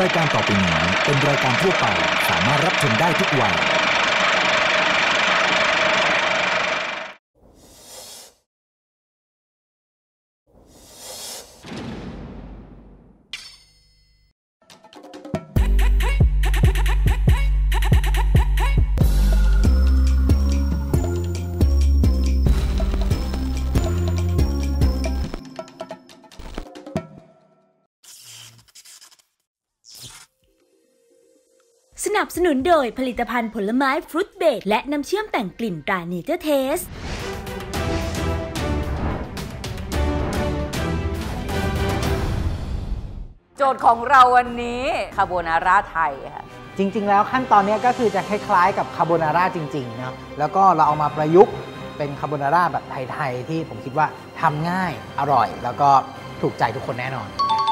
รายการต่อไปนี้เป็นรายการทั่วไปสามารถรับชมได้ทุกวัยสนับสนุนโดยผลิตภัณฑ์ผลไม้ฟรุตเบรดและน้ำเชื่อมแต่งกลิ่นตราเนเจอร์เทสโจทย์ของเราวันนี้คาโบนาร่าไทยค่ะจริงๆแล้วขั้นตอนนี้ก็คือจะคล้ายๆกับคาโบนาร่าจริงๆนะแล้วก็เราเอามาประยุกต์เป็นคาโบนาร่าแบบไทยๆที่ผมคิดว่าทำง่ายอร่อยแล้วก็ถูกใจทุกคนแน่นอน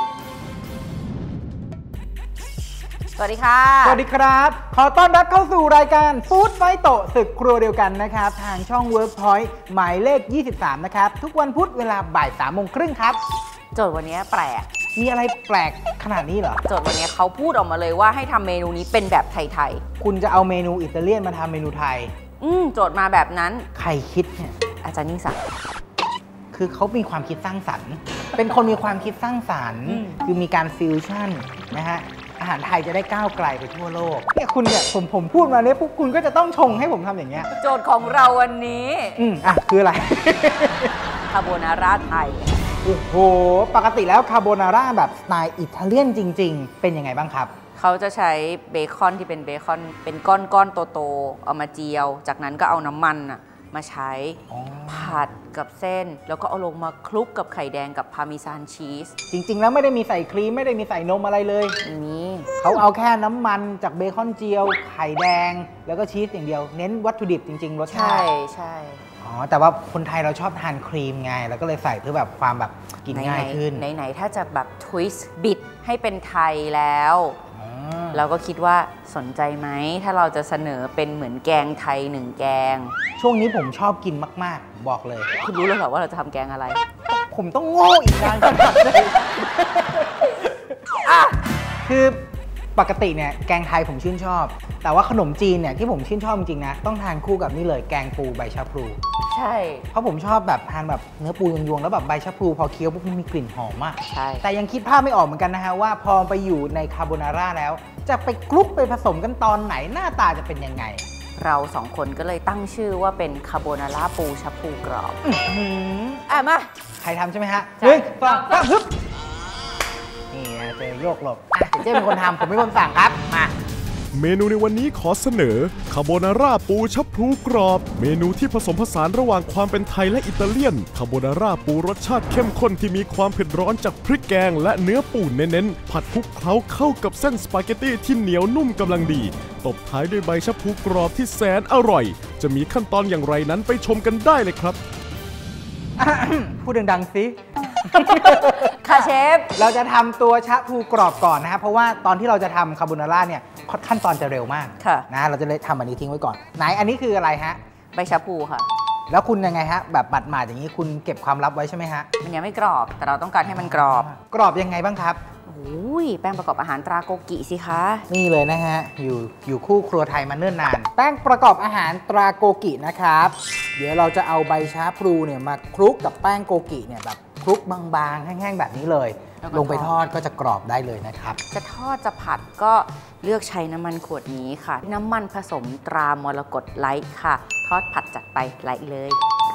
สวัสดีค่ะสวัสดีครับขอต้อนรับเข้าสู่รายการฟู้ดไฟโตะศึกครัวเดียวกันนะครับทางช่อง Workpoint หมายเลข 23 นะครับทุกวันพุธเวลาบ่าย 3:30 ครับโจทย์วันนี้แปลกมีอะไรแปลกขนาดนี้เหรอโจทย์วันนี้เขาพูดออกมาเลยว่าให้ทำเมนูนี้เป็นแบบไทยๆคุณจะเอาเมนูอิตาเลียนมาทำเมนูไทยโจทย์มาแบบนั้นใครคิดเนี่ยอาจารย์ยิ่งศักดิ์คือเขามีความคิดสร้างสรรค์เป็นคนมีความคิดสร้างสรรค์คือมีการฟิวชั่นนะฮะอาหารไทยจะได้ก้าวไกลไปทั่วโลกเนี่ยคุณเนี่ยผมพูดมาเนี่ยพวกคุณก็จะต้องชงให้ผมทำอย่างเงี้ยโจทย์ของเราวันนี้คืออะไรคาโบนาร่าไทยโอ้โหปกติแล้วคาโบนาร่าแบบสไตล์อิตาเลียนจริงๆเป็นยังไงบ้างครับเขาจะใช้เบคอนที่เป็นเบคอนเป็นก้อนๆโตๆเอามาเจียวจากนั้นก็เอาน้ำมันมาใช้ผัดกับเส้นแล้วก็เอาลงมาคลุกกับไข่แดงกับพาร์เมซานชีสจริงๆแล้วไม่ได้มีใส่ครีมไม่ได้มีใส่นมอะไรเลยนี่เขาเอาแค่น้ำมันจากเบคอนเจียวไข่แดงแล้วก็ชีสอย่างเดียวเน้นวัตถุดิบจริงๆรสชาติใช่แต่ว่าคนไทยเราชอบทานครีมไงแล้วก็เลยใส่เพื่อแบบความแบบกินง่ายขึ้นไหนถ้าจะแบบทวิสต์บิดให้เป็นไทยแล้วเราก็คิดว่าสนใจไหมถ้าเราจะเสนอเป็นเหมือนแกงไทย1แกงช่วงนี้ผมชอบกินมากๆบอกเลยคุณรู้แล้วเหรอว่าเราจะทำแกงอะไรผมต้องโง่อีกนานขนาดไหนคือปกติเนี่ยแกงไทยผมชื่นชอบแต่ว่าขนมจีนเนี่ยที่ผมชื่นชอบจริงๆนะต้องทานคู่กับนี่เลยแกงปูใบชะพลูใช่เพราะผมชอบแบบทานแบบเนื้อปูยวงๆแล้วแบบใบชะพลูพอเคี้ยวปุ๊บมันมีกลิ่นหอมมากใช่แต่ยังคิดภาพไม่ออกเหมือนกันนะฮะว่าพอไปอยู่ในคาโบนาร่าแล้วจะไปคลุกไปผสมกันตอนไหนหน้าตาจะเป็นยังไงเรา2คนก็เลยตั้งชื่อว่าเป็นคาโบนาร่าปูชะพลูกรอบมาใครทำใช่ไหมฮะ1 2 3ฮึบนี่นะเจอโยกหลบเจ๊เป็นคนทำผมเป็นคนสั่งครับมาเมนูในวันนี้ขอเสนอคาโบนาร่าปูชะพลูกรอบเมนูที่ผสมผสานระหว่างความเป็นไทยและอิตาเลียนคาโบนาร่าปูรสชาติเข้มข้นที่มีความเผ็ดร้อนจากพริกแกงและเนื้อปูเน้นๆผัดคลุกเคล้าเข้ากับเส้นสปาเกตตี้ที่เหนียวนุ่มกำลังดีตบท้ายด้วยใบชะพลูกรอบที่แสนอร่อยจะมีขั้นตอนอย่างไรนั้นไปชมกันได้เลยครับพูดดังๆสิค่ะเชฟเราจะทำตัวชะพลูกรอบก่อนนะครับเพราะว่าตอนที่เราจะทำคาโบนาร่าเนี่ยขั้นตอนจะเร็วมากนะเราจะเลยทำอันนี้ทิ้งไว้ก่อนไหนอันนี้คืออะไรฮะใบชะพลูค่ะแล้วคุณยังไงฮะแบบบัดหมาดอย่างนี้คุณเก็บความลับไว้ใช่ไหมฮะมันยังไม่กรอบแต่เราต้องการให้มันกรอบยังไงบ้างครับแป้งประกอบอาหารตราโกกิสิคะนี่เลยนะฮะอยู่คู่ครัวไทยมาเนิ่นนานแป้งประกอบอาหารตราโกกินะครับเดี๋ยวเราจะเอาใบชะพลูเนี่ยมาคลุกกับแป้งโกกิเนี่ยแบบคลุกบางๆแห้งๆแบบนี้เลยลงไปทอดก็จะกรอบได้เลยนะครับจะทอดจะผัดก็เลือกใช้น้ำมันขวดนี้ค่ะน้ำมันผสมตรามรกตไลท์ค่ะทอดผัดจัดไปไลท์เลย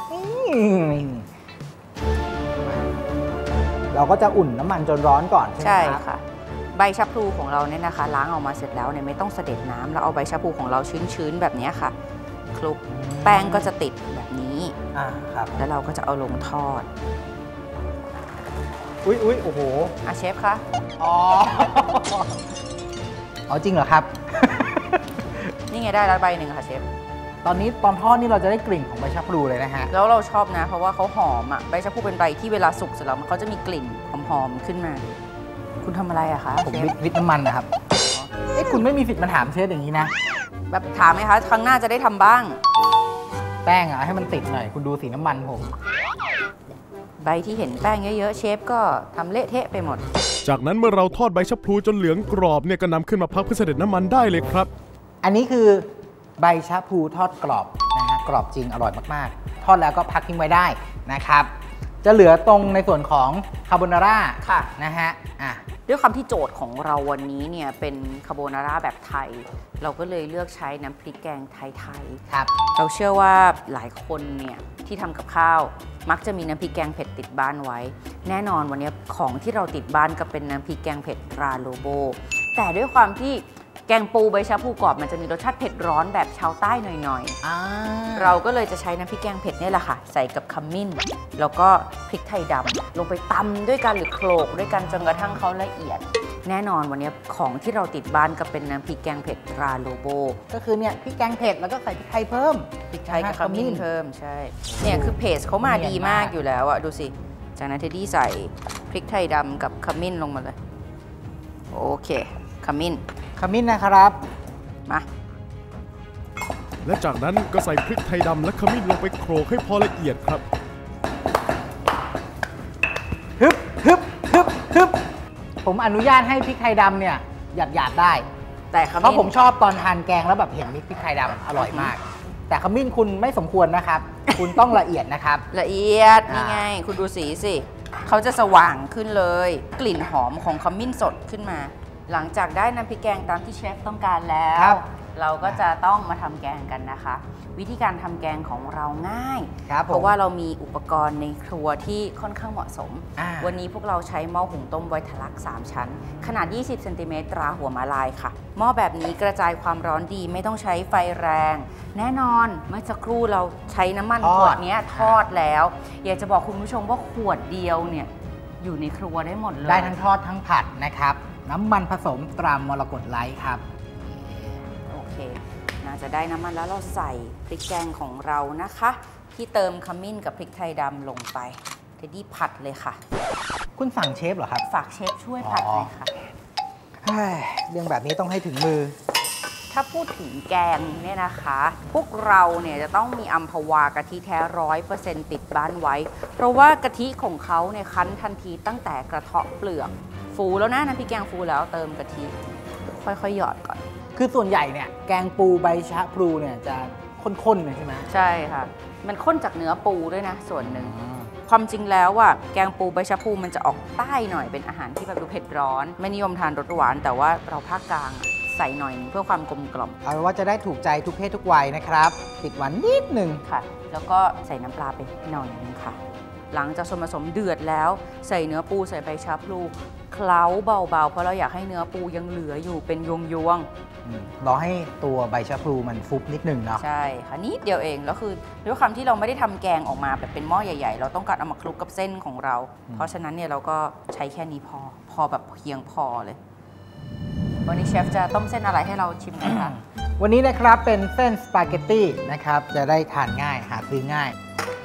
เราก็จะอุ่นน้ำมันจนร้อนก่อนใช่ค่ะใบชะพลูของเราเนี่ยนะคะล้างออกมาเสร็จแล้วเนี่ยไม่ต้องเสด็จน้ำเราเอาใบชะพลูของเราชื้นๆแบบนี้ค่ะคลุกแป้งก็จะติดแบบนี้ครับแล้วเราก็จะเอาลงทอดอุ้ยโอ้โหเชฟคะจริงเหรอครับนี่ไงได้แล้วใบหนึ่งค่ะเชฟตอนทอดนี่เราจะได้กลิ่นของใบชะพลูเลยนะฮะแล้วเราชอบนะเพราะว่าเขาหอมใบชะพลูเป็นใบที่เวลาสุกเสร็จแล้วมันเขาจะมีกลิ่นหอมๆขึ้นมาคุณทำอะไรอะคะผมวิทน้ำมันนะครับคุณไม่มีสิทธิ์มาถามเชฟอย่างนี้นะแบบถามไหมคะครั้งหน้าจะได้ทำบ้างแป้งให้มันติดหน่อยคุณดูสีน้ำมันผมใบที่เห็นแป้งเยอะๆเชฟก็ทำเละเทะไปหมดจากนั้นเมื่อเราทอดใบชะพลูจนเหลืองกรอบเนี่ยก็นำขึ้นมาพักเพื่อเสด็จน้ำมันได้เลยครับอันนี้คือใบชะพลูทอดกรอบนะฮะกรอบจริงอร่อยมากๆทอดแล้วก็พักทิ้งไว้ได้นะครับจะเหลือตรงในส่วนของคาโบนาร่าค่ะนะฮะด้วยความที่โจทย์ของเราวันนี้เนี่ยเป็นคาโบนาร่าแบบไทยเราก็เลยเลือกใช้น้ำพริกแกงไทยๆครับเราเชื่อว่าหลายคนเนี่ยที่ทำกับข้าวมักจะมีน้ำพริกแกงเผ็ดติดบ้านไว้แน่นอนวันนี้ของที่เราติดบ้านก็เป็นน้ำพริกแกงเผ็ดตราโลโบแต่ด้วยความที่แกงปูใบชะพลูกรอบมันจะมีรสชาติเผ็ดร้อนแบบชาวใต้หน่อยๆเราก็เลยจะใช้น้ำพริกแกงเผ็ดนี่แหละค่ะใส่กับขมิ้นแล้วก็พริกไทยดำลงไปตำด้วยกันหรือโขลกด้วยกันจนกระทั่งเขาละเอียดแน่นอนวันนี้ของที่เราติดบ้านก็เป็นน้ำพริกแกงเผ็ดตราโลโบก็คือเนี่ยพริกแกงเผ็ดแล้วก็ใส่พริกไทยเพิ่มพริกไทยกับขมิ้นเพิ่มใช่เนี่ยคือเพจเขามาดีมากอยู่แล้วอะดูสิจากนั้นเทดดี้ใส่พริกไทยดำกับขมิ้นลงมาเลยโอเคขมิ้นนะครับมาและจากนั้นก็ใส่พริกไทยดำและขมิ้นลงไปโขลกให้พอละเอียดครับฮึบผมอนุญาตให้พริกไทยดำเนี่ยหยาบได้แต่เพราะผมชอบตอนทานแกงแล้วแบบเห็นพริกไทยดำอร่อยมากแต่ขมิ้นคุณไม่สมควรนะครับ คุณต้องละเอียดนะครับละเอียดนี่ไงคุณดูสีสิเขาจะสว่างขึ้นเลยกลิ่นหอมของขมิ้นสดขึ้นมาหลังจากได้น้ำพริกแกงตามที่เชฟต้องการแล้วเราก็จะต้องมาทำแกงกันนะคะวิธีการทำแกงของเราง่ายเพราะว่าเรามีอุปกรณ์ในครัวที่ค่อนข้างเหมาะสมวันนี้พวกเราใช้หม้อหุงต้มไวทลัก3ชั้นขนาด20เซนติเมตรตราหัวม้าลายค่ะหม้อแบบนี้กระจายความร้อนดีไม่ต้องใช้ไฟแรงแน่นอนเมื่อสักครู่เราใช้น้ำมันขวดนี้ทอดแล้วอยากจะบอกคุณผู้ชมว่าขวดเดียวเนี่ยอยู่ในครัวได้หมดเลยได้ทั้งทอดทั้งผัดนะครับน้ำมันผสมตรามรกตไลท์ครับโอเคน่าจะได้น้ำมันแล้วเราใส่พริกแกงของเรานะคะที่เติมขมิ้นกับพริกไทยดำลงไปเทดดี้ผัดเลยค่ะคุณสั่งเชฟเหรอครับฝากเชฟช่วยผัดเลยค่ะเรื่องแบบนี้ต้องให้ถึงมือถ้าพูดถึงแกงเนี่ยนะคะพวกเราเนี่ยจะต้องมีอัมพวากะทิแท้100%ติดบ้านไว้เพราะว่ากะทิของเขาเนี่ยคั้นทันทีตั้งแต่กระเทาะเปลือกฟูแล้วนะน้ำพริกแกงฟูแล้วเติมกะทิค่อยๆหยอดก่อนคือส่วนใหญ่เนี่ยแกงปูใบชะพลูเนี่ยจะข้นๆเลยใช่ไหมใช่ค่ะมันข้นจากเนื้อปูด้วยนะส่วนหนึ่งความจริงแล้วอ่ะแกงปูใบชะพลูมันจะออกใต้หน่อยเป็นอาหารที่แบบดูเผ็ดร้อนไม่นิยมทานรสหวานแต่ว่าเราภาคกลางใส่หน่อยเพื่อความกลมกล่อมเอาว่าจะได้ถูกใจทุกเพศทุกวัยนะครับติดหวานนิดนึงค่ะแล้วก็ใส่น้ำปลาไปหน่อยนึงค่ะหลังจากส่วนผสมเดือดแล้วใส่เนื้อปูใส่ใบชะพลูเคล้าเบาๆเพราะเราอยากให้เนื้อปูยังเหลืออยู่เป็นยวงรอให้ตัวใบชะพลูมันฟุบนิดนึงเนาะใช่ค่ะนิดเดียวเองแล้วคือด้วยความที่เราไม่ได้ทำแกงออกมาแบบเป็นหม้อใหญ่ๆเราต้องการเอามาคลุกกับเส้นของเราเพราะฉะนั้นเนี่ยเราก็ใช้แค่นี้พอแบบเพียงพอเลยวันนี้เชฟจะต้มเส้นอะไรให้เราชิมกันคะวันนี้นะครับเป็นเส้นสปาเกตตี้นะครับจะได้ทานง่ายหาซื้อง่าย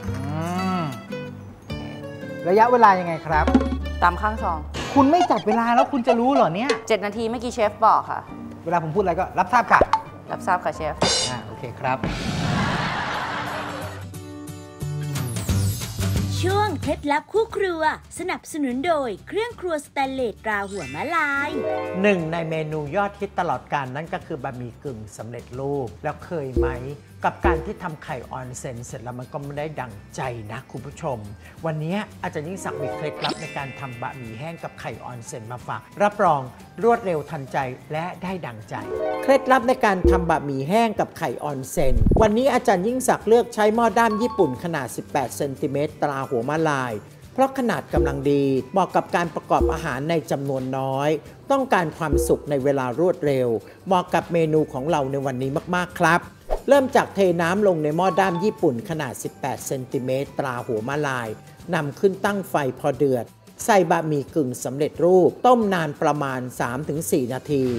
ระยะเวลายังไงครับตามข้างซองคุณไม่จับเวลาแล้วคุณจะรู้เหรอเนี่ย 7 นาทีเมื่อกี้เชฟบอกค่ะเวลาผมพูดอะไรก็รับทราบค่ะรับทราบค่ะเชฟโอเคครับช่วงเคล็ดลับคู่ครัวสนับสนุนโดยเครื่องครัวสแตนเลสตราหัวม้าลายหนึ่งในเมนูยอดฮิตตลอดกาลนั่นก็คือบะหมี่กึ่งสำเร็จรูปแล้วเคยไหมกับการที่ทำไข่ออนเซ็นเสร็จแล้วมันก็ไม่ได้ดั่งใจนะคุณผู้ชมวันนี้อาจารย์ยิ่งศักดิ์มีเคล็ดลับในการทำบะหมี่แห้งกับไข่ออนเซ็นมาฝากรับรองรวดเร็วทันใจและได้ดั่งใจเคล็ดลับในการทำบะหมี่แห้งกับไข่ออนเซ็นวันนี้อาจารย์ยิ่งศักดิ์เลือกใช้หม้อด้ามญี่ปุ่นขนาด18เซนติเมตรตราหัวม้าลายเพราะขนาดกำลังดีเหมาะกับการประกอบอาหารในจำนวนน้อยต้องการความสุขในเวลารวดเร็วเหมาะกับเมนูของเราในวันนี้มากๆครับเริ่มจากเทน้ำลงในหม้อด้ามญี่ปุ่นขนาด18เซนติเมตรตราหัวม้าลายนำขึ้นตั้งไฟพอเดือดใส่บะหมี่กึ่งสำเร็จรูปต้มนานประมาณ 3-4 นาที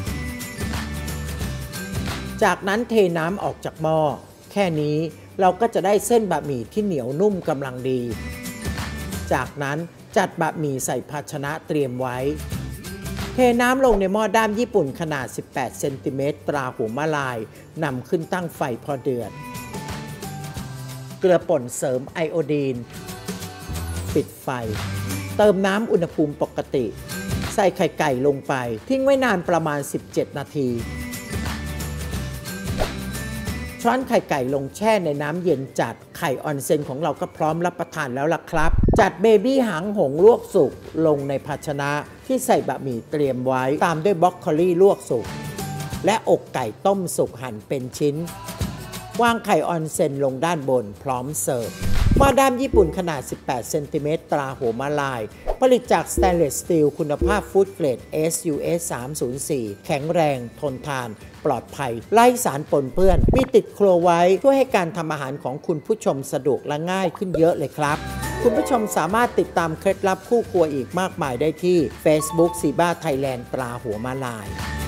จากนั้นเทน้ำออกจากหม้อแค่นี้เราก็จะได้เส้นบะหมี่ที่เหนียวนุ่มกำลังดีจากนั้นจัดบะหมี่ใส่ภาชนะเตรียมไว้เทน้ำลงในหม้อด้ามญี่ปุ่นขนาด18เซนติเมตรตราหัวม้าลายนำขึ้นตั้งไฟพอเดือดเกลือป่นเสริมไอโอดีนปิดไฟเติมน้ำอุณหภูมิปกติใส่ไข่ไก่ลงไปทิ้งไว้นานประมาณ17นาทีช้อนไข่ไก่ลงแช่ในน้ำเย็นจัดไข่ออนเซ็นของเราก็พร้อมรับประทานแล้วล่ะครับจัดเบบี้หางหงลวกสุกลงในภาชนะที่ใส่บะหมี่เตรียมไว้ตามด้วยบรอกโคลีลวกสุกและอกไก่ต้มสุกหั่นเป็นชิ้นวางไข่ออนเซ็นลงด้านบนพร้อมเสิร์ฟหม้อด้ามญี่ปุ่นขนาด18เซนติเมตรตราหัวม้าลายผลิตจากสแตนเลสสตีลคุณภาพฟู้ดเกรด SUS 304แข็งแรงทนทานปลอดภัยไร้สารปนเปื้อนมีติดครัวไว้ช่วยให้การทำอาหารของคุณผู้ชมสะดวกและง่ายขึ้นเยอะเลยครับคุณผู้ชมสามารถติดตามเคล็ดลับคู่ครัวอีกมากมายได้ที่ Facebook ซีบ้าไทยแลนด์ตราหัวม้าลาย